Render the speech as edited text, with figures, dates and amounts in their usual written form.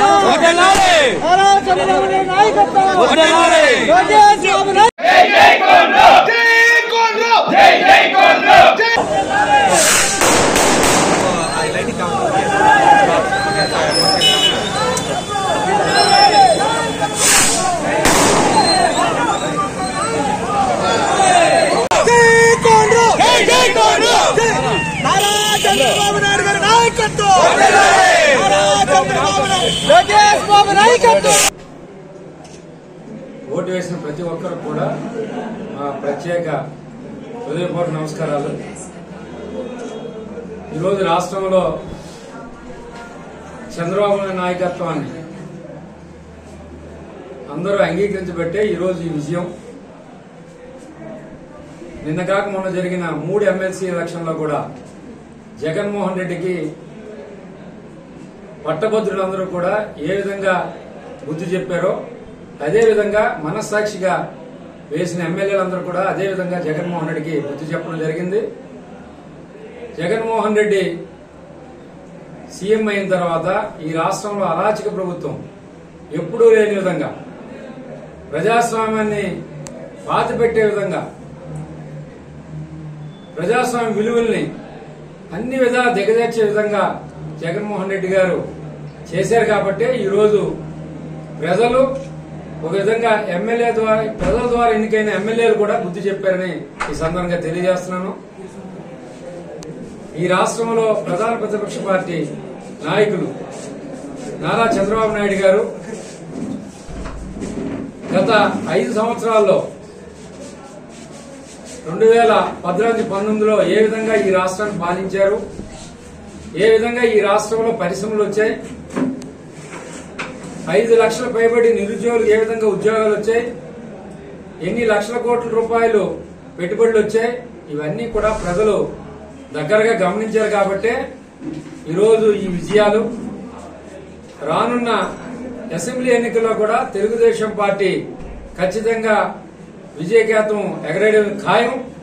Vote వేసిన ప్రతి ఒక్కరు కూడా మా ప్రత్యేక హృదయపూర్వక నమస్కారాలు. ఈరోజు రాష్ట్రంలో చంద్రబాబు నాయకత్వాన్ని అందరూ అంగీకరించబట్టే ఈరోజు ఈ విజయం. నిన్న కాక మొన్న జరిగిన 3 ఎమ్మెల్సీ ఎలక్షన్లో కూడా జగన్మోహన్ రెడ్డికి పట్టభద్రులందరూ కూడా ఏ విధంగా బుద్ధి చెప్పారో అదేవిధంగా మనస్సాక్షిగా వేసిన ఎమ్మెల్యేలందరూ కూడా అదేవిధంగా జగన్మోహన్ రెడ్డికి బుద్ధి చెప్పడం జరిగింది. జగన్మోహన్ రెడ్డి సీఎం అయిన తర్వాత ఈ రాష్ట్రంలో అరాచక ప్రభుత్వం ఎప్పుడూ లేని విధంగా ప్రజాస్వామ్యాన్ని బాధపెట్టే విధంగా ప్రజాస్వామ్య విలువల్ని అన్ని విధాలా దిగజార్చే విధంగా జగన్మోహన్ రెడ్డి గారు చేశారు. కాబట్టి ఈరోజు ప్రజలు ఒక విధంగా ప్రజల ద్వారా ఎన్నికైన ఎమ్మెల్యేలు కూడా బుద్ధి చెప్పారని ఈ సందర్భంగా తెలియజేస్తున్నాను. ఈ రాష్ట్రంలో ప్రధాన ప్రతిపక్ష పార్టీ నాయకులు నారా చంద్రబాబు నాయుడు గారు గత 5 సంవత్సరాల్లో 2014-19లో ఏ విధంగా ఈ రాష్ట్రాన్ని పాలించారు, ఏ విధంగా ఈ రాష్ట్రంలో పరిశ్రమలు వచ్చాయి, 5 లక్షల పైబడి నిరుద్యోగులు ఏ విధంగా ఉద్యోగాలు వచ్చాయి, ఎన్ని లక్షల కోట్ల రూపాయలు పెట్టుబడులు వచ్చాయి, ఇవన్నీ కూడా ప్రజలు దగ్గరగా గమనించారు. కాబట్టే ఈరోజు ఈ విజయాలు. రానున్న అసెంబ్లీ ఎన్నికల్లో కూడా తెలుగుదేశం పార్టీ ఖచ్చితంగా విజయకేతం ఎగరేయడం ఖాయం.